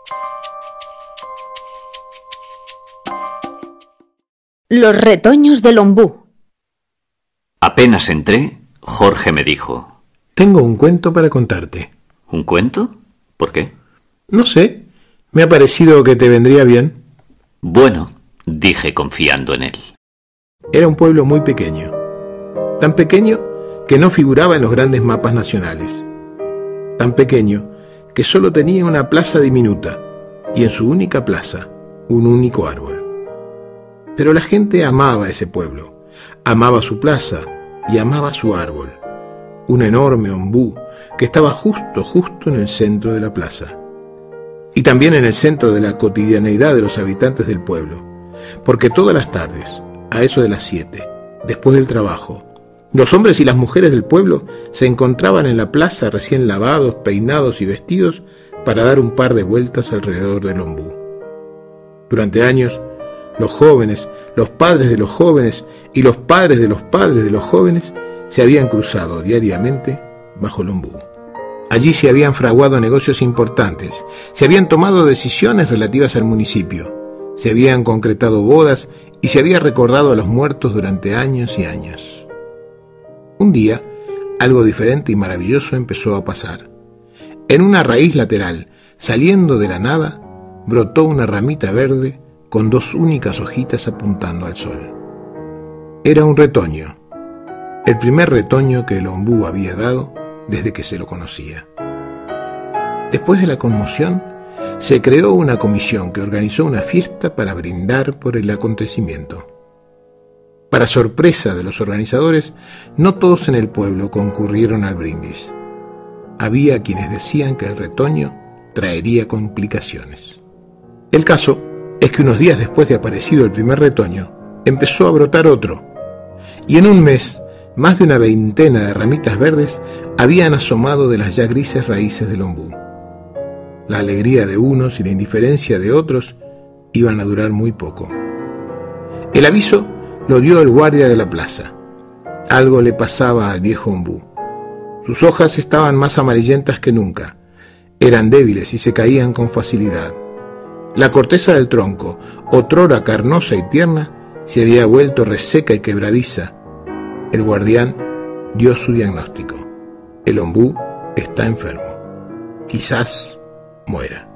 Los retoños del ombú. Apenas entré, Jorge me dijo: Tengo un cuento para contarte. ¿Un cuento? ¿Por qué? No sé, me ha parecido que te vendría bien. Bueno, dije confiando en él. Era un pueblo muy pequeño, tan pequeño que no figuraba en los grandes mapas nacionales, tan pequeño que solo tenía una plaza diminuta y en su única plaza un único árbol. Pero la gente amaba ese pueblo, amaba su plaza y amaba su árbol, un enorme ombú que estaba justo en el centro de la plaza. Y también en el centro de la cotidianeidad de los habitantes del pueblo, porque todas las tardes, a eso de las 7, después del trabajo, los hombres y las mujeres del pueblo se encontraban en la plaza recién lavados, peinados y vestidos para dar un par de vueltas alrededor del ombú. Durante años, los jóvenes, los padres de los jóvenes y los padres de los padres de los jóvenes se habían cruzado diariamente bajo el ombú. Allí se habían fraguado negocios importantes, se habían tomado decisiones relativas al municipio, se habían concretado bodas y se había recordado a los muertos durante años y años. Un día, algo diferente y maravilloso empezó a pasar. En una raíz lateral, saliendo de la nada, brotó una ramita verde con dos únicas hojitas apuntando al sol. Era un retoño, el primer retoño que el ombú había dado desde que se lo conocía. Después de la conmoción, se creó una comisión que organizó una fiesta para brindar por el acontecimiento. Para sorpresa de los organizadores, no todos en el pueblo concurrieron al brindis. Había quienes decían que el retoño traería complicaciones. El caso es que unos días después de aparecido el primer retoño, empezó a brotar otro, y en un mes, más de una veintena de ramitas verdes habían asomado de las ya grises raíces del ombú. La alegría de unos y la indiferencia de otros iban a durar muy poco. El aviso lo dio el guardia de la plaza. Algo le pasaba al viejo ombú. Sus hojas estaban más amarillentas que nunca. Eran débiles y se caían con facilidad. La corteza del tronco, otrora carnosa y tierna, se había vuelto reseca y quebradiza. El guardián dio su diagnóstico. El ombú está enfermo. Quizás muera.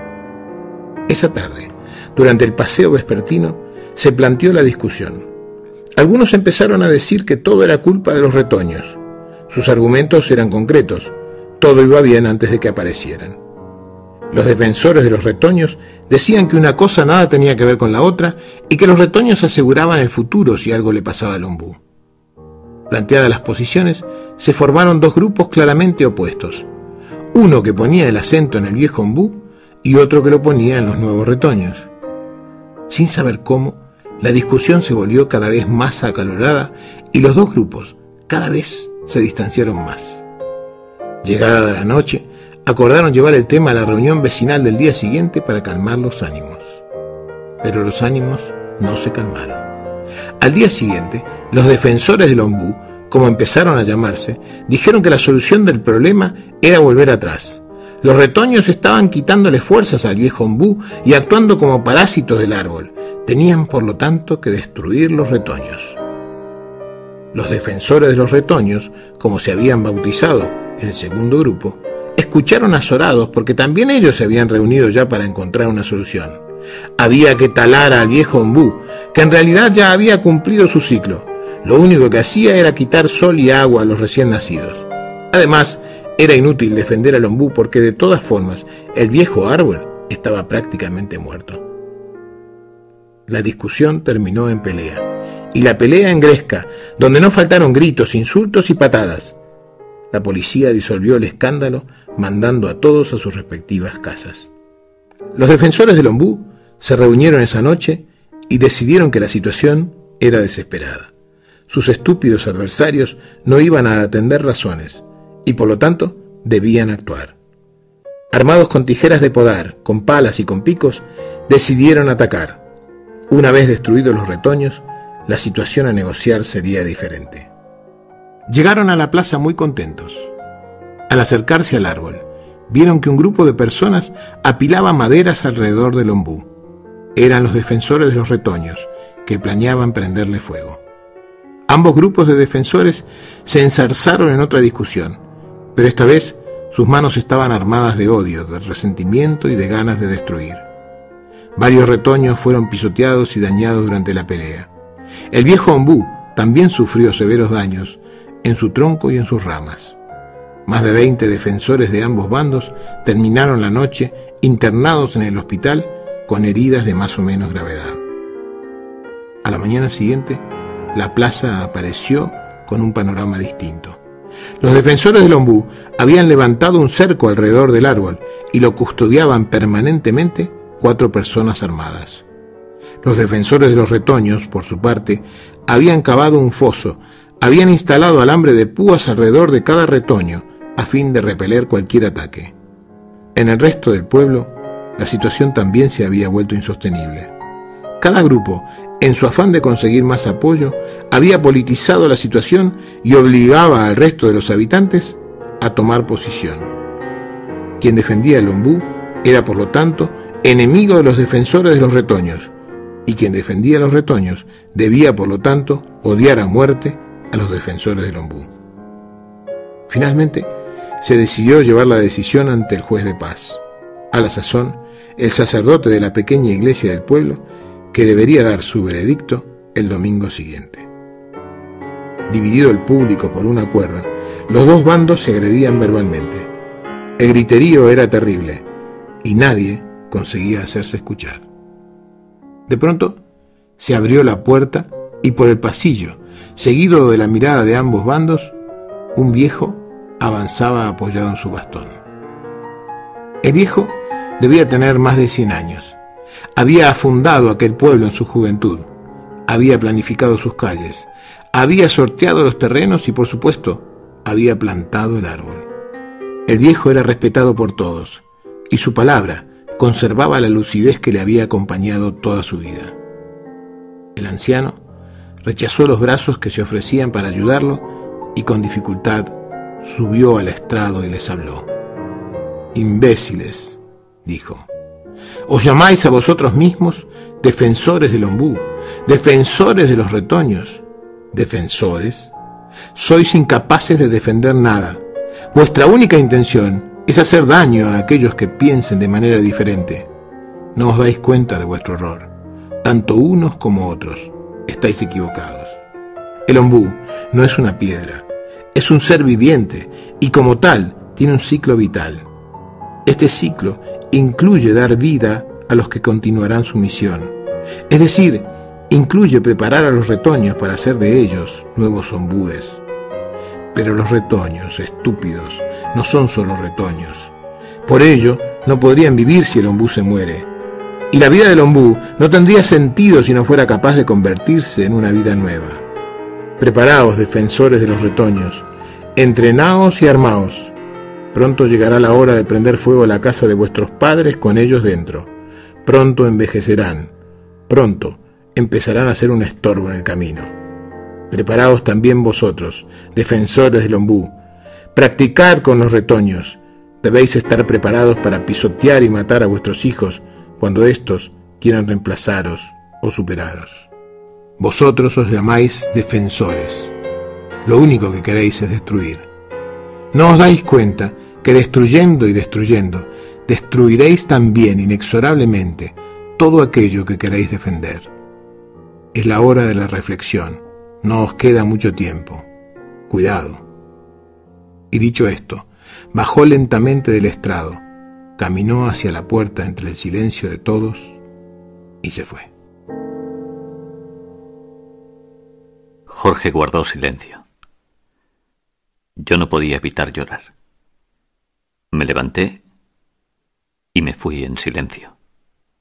Esa tarde, durante el paseo vespertino, se planteó la discusión. Algunos empezaron a decir que todo era culpa de los retoños. Sus argumentos eran concretos. Todo iba bien antes de que aparecieran. Los defensores de los retoños decían que una cosa nada tenía que ver con la otra y que los retoños aseguraban el futuro si algo le pasaba al ombú. Planteadas las posiciones, se formaron dos grupos claramente opuestos. Uno que ponía el acento en el viejo ombú y otro que lo ponía en los nuevos retoños. Sin saber cómo, la discusión se volvió cada vez más acalorada y los dos grupos cada vez se distanciaron más. Llegada la noche, acordaron llevar el tema a la reunión vecinal del día siguiente para calmar los ánimos. Pero los ánimos no se calmaron. Al día siguiente, los defensores del ombú, como empezaron a llamarse, dijeron que la solución del problema era volver atrás. Los retoños estaban quitándole fuerzas al viejo ombú y actuando como parásitos del árbol. Tenían, por lo tanto, que destruir los retoños. Los defensores de los retoños, como se habían bautizado en el segundo grupo, escucharon azorados porque también ellos se habían reunido ya para encontrar una solución. Había que talar al viejo ombú, que en realidad ya había cumplido su ciclo. Lo único que hacía era quitar sol y agua a los recién nacidos. Además, era inútil defender al ombú porque de todas formas el viejo árbol estaba prácticamente muerto. La discusión terminó en pelea, y la pelea en gresca, donde no faltaron gritos, insultos y patadas. La policía disolvió el escándalo, mandando a todos a sus respectivas casas. Los defensores del ombú se reunieron esa noche y decidieron que la situación era desesperada. Sus estúpidos adversarios no iban a atender razones y por lo tanto debían actuar. Armados con tijeras de podar, con palas y con picos, decidieron atacar. Una vez destruidos los retoños, la situación a negociar sería diferente. Llegaron a la plaza muy contentos. Al acercarse al árbol, vieron que un grupo de personas apilaba maderas alrededor del ombú. Eran los defensores de los retoños, que planeaban prenderle fuego. Ambos grupos de defensores se enzarzaron en otra discusión, pero esta vez sus manos estaban armadas de odio, de resentimiento y de ganas de destruir. Varios retoños fueron pisoteados y dañados durante la pelea. El viejo ombú también sufrió severos daños en su tronco y en sus ramas. Más de 20 defensores de ambos bandos terminaron la noche internados en el hospital con heridas de más o menos gravedad. A la mañana siguiente, la plaza apareció con un panorama distinto. Los defensores del ombú habían levantado un cerco alrededor del árbol y lo custodiaban permanentemente 4 personas armadas. Los defensores de los retoños, por su parte, habían cavado un foso, habían instalado alambre de púas alrededor de cada retoño a fin de repeler cualquier ataque. En el resto del pueblo, la situación también se había vuelto insostenible. Cada grupo, en su afán de conseguir más apoyo, había politizado la situación y obligaba al resto de los habitantes a tomar posición. Quien defendía el ombú era, por lo tanto, enemigo de los defensores de los retoños, y quien defendía a los retoños debía, por lo tanto, odiar a muerte a los defensores del ombú. Finalmente, se decidió llevar la decisión ante el juez de paz. A la sazón, el sacerdote de la pequeña iglesia del pueblo, que debería dar su veredicto el domingo siguiente. Dividido el público por una cuerda, los dos bandos se agredían verbalmente. El griterío era terrible y nadie conseguía hacerse escuchar. De pronto se abrió la puerta y por el pasillo, seguido de la mirada de ambos bandos, un viejo avanzaba apoyado en su bastón. El viejo debía tener más de 100 años. Había fundado aquel pueblo en su juventud, había planificado sus calles, había sorteado los terrenos y, por supuesto, había plantado el árbol. El viejo era respetado por todos, y su palabra conservaba la lucidez que le había acompañado toda su vida. El anciano rechazó los brazos que se ofrecían para ayudarlo y con dificultad subió al estrado y les habló. «Imbéciles», dijo, «os llamáis a vosotros mismos defensores del ombú, defensores de los retoños. ¿Defensores? Sois incapaces de defender nada. Vuestra única intención es hacer daño a aquellos que piensen de manera diferente. No os dais cuenta de vuestro error. Tanto unos como otros estáis equivocados. El ombú no es una piedra, es un ser viviente y como tal tiene un ciclo vital. Este ciclo incluye dar vida a los que continuarán su misión, es decir, incluye preparar a los retoños para hacer de ellos nuevos ombúes. Pero los retoños, estúpidos, no son solo retoños. Por ello, no podrían vivir si el ombú se muere. Y la vida del ombú no tendría sentido si no fuera capaz de convertirse en una vida nueva. Preparaos, defensores de los retoños, entrenaos y armaos. Pronto llegará la hora de prender fuego a la casa de vuestros padres con ellos dentro. Pronto envejecerán. Pronto empezarán a ser un estorbo en el camino. Preparaos también vosotros, defensores del ombú. Practicad con los retoños. Debéis estar preparados para pisotear y matar a vuestros hijos cuando éstos quieran reemplazaros o superaros. Vosotros os llamáis defensores. Lo único que queréis es destruir. ¿No os dais cuenta que destruyendo y destruyendo, destruiréis también inexorablemente todo aquello que queréis defender? Es la hora de la reflexión. No os queda mucho tiempo. Cuidado. Y dicho esto, bajó lentamente del estrado, caminó hacia la puerta entre el silencio de todos y se fue. Jorge guardó silencio. Yo no podía evitar llorar. Me levanté y me fui en silencio,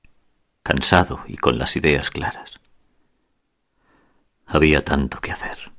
cansado y con las ideas claras. Había tanto que hacer.